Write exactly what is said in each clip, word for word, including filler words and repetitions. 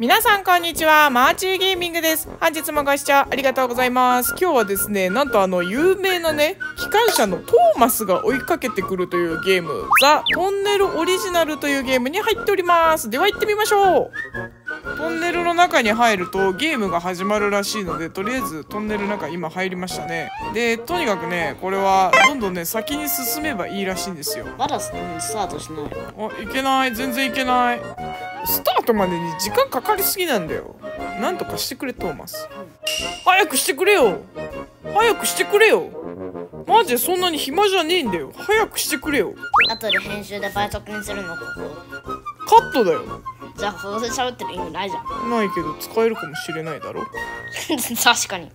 皆さんこんにちは、マーチーゲーミングです。本日もご視聴ありがとうございます。今日はですね、なんとあの有名なね、機関車のトーマスが追いかけてくるというゲーム、ザ・トンネルオリジナルというゲームに入っております。では行ってみましょう。トンネルの中に入るとゲームが始まるらしいので、とりあえずトンネルの中今入りましたね。で、とにかくね、これはどんどんね、先に進めばいいらしいんですよ。 まだスタートしない。 あ、いけない、全然いけない。スタートまでに時間かかりすぎなんだよ。なんとかしてくれ、トーマス。早くしてくれよ。早くしてくれよ。マジでそんなに暇じゃねえんだよ。早くしてくれよ。 後で編集で倍速にするのここ。 カットだよ。 じゃあここで喋ってる意味ないじゃん。 ないけど使えるかもしれないだろ。 確かに。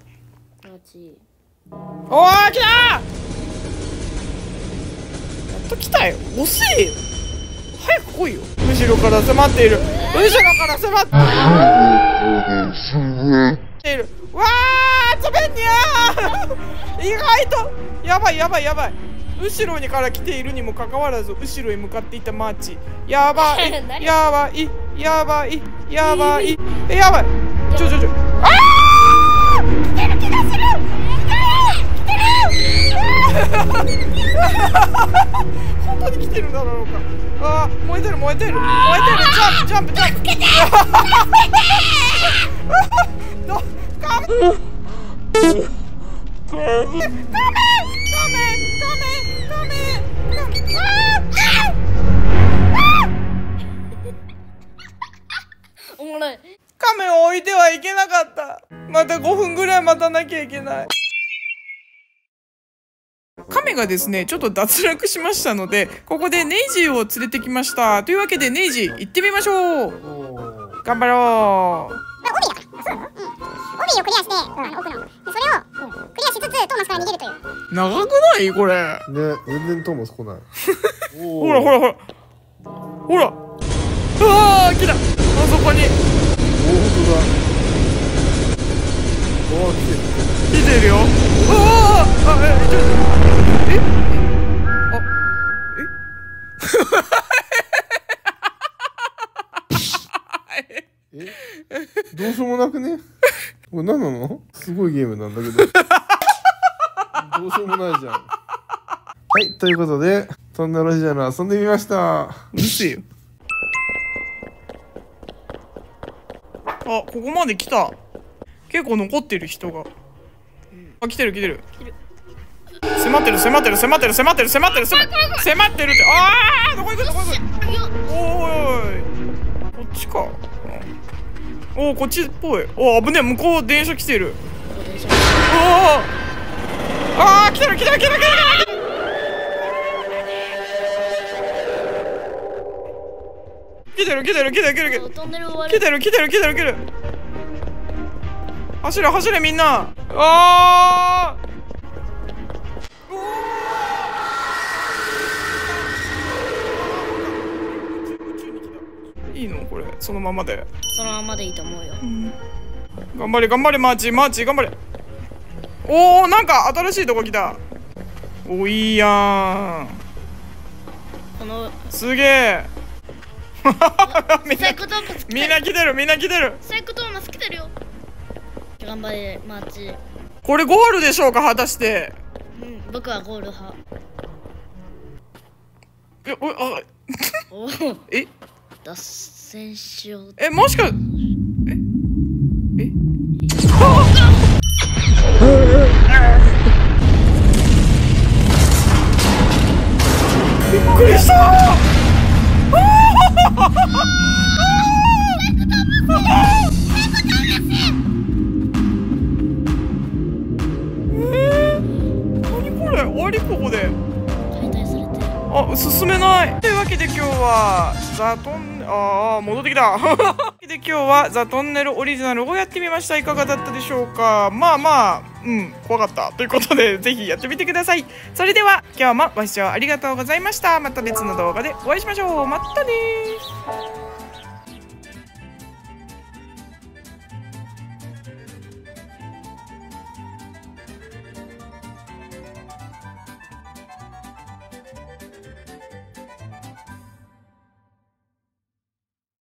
おー、来たー。やっと来たよ。遅えよ。早く来いよ。後ろから迫っている。後ろから迫っている。わー、つべんにゃー。意外とやばいやばいやばい。後ろにから来ているにもかかわらず後ろへ向かっていたマーチ。やばいやばいやばいやばいやばい。ちょちょちょ、ああ来てる気がする。来てる本当に来てるだろうか。ああ、燃えてる燃えてる燃えてる。ジャンプジャンプジャンプ。助けてどカメカメカメおもろい。 カメを置いてはいけなかった。またごふんぐらい待たなきゃいけない。カメがですね、ちょっと脱落しましたので、ここでネイジーを連れてきました。というわけでネイジー行ってみましょう。頑張ろう。 帯をクリアして、あの奥のそれをクリアしつつトーマスから逃げるという。 長くないこれ。 ね、全然トーマス来ない。 ほらほらほらほら。うわー、来た。あそこに。 おお、本当だ。おお、来てる。 来てるよ。うわー、あ、え、ちょっとえあええどうしようもなくね。これ何なの？すごいゲームなんだけど。どうしようもないじゃん。はい、ということでトンネルオリジナル遊んでみました。 うるせえよ。あ、ここまで来た。結構残ってる人が。あ、来てる来てる。迫ってる迫ってる迫ってる迫ってる迫ってる迫ってるって。ああ、どこ行くどこ行く。おーい、こっちか。おお、こっちっぽい。おお、危ねえ、向こう電車来てる。おお、ああ、来てる来てる来てる来てる。来てる来てる来てる来てる来てる来てる来てる来てる来てる。走れ走れみんな。あー、いいのこれ、そのままで。 そのままでいいと思うよ。 うん、頑張れ頑張れマーチマーチ頑張れ。おお、なんか新しいとこ来た。お、いいやん。 このすげえ。みんなサイコトーマス来てる。 みんな来てるみんな来てる。 サイコトーマス来てるよ。頑張れマーチ。 これゴールでしょうか果たして。 うん、僕はゴール派。 え、お、あ、 おお、 え、 脱線しよう。 え、もしか、え、え、びっくりしたー。終わりここで。 解体されてる。 あ、進めない。というわけで今日はザトンああ戻ってきた。で今日はザトンネルオリジナルをやってみました。いかがだったでしょうか。まあまあ、うん、怖かったということでぜひやってみてください。それでは今日もご視聴ありがとうございました。また別の動画でお会いしましょう。またねー。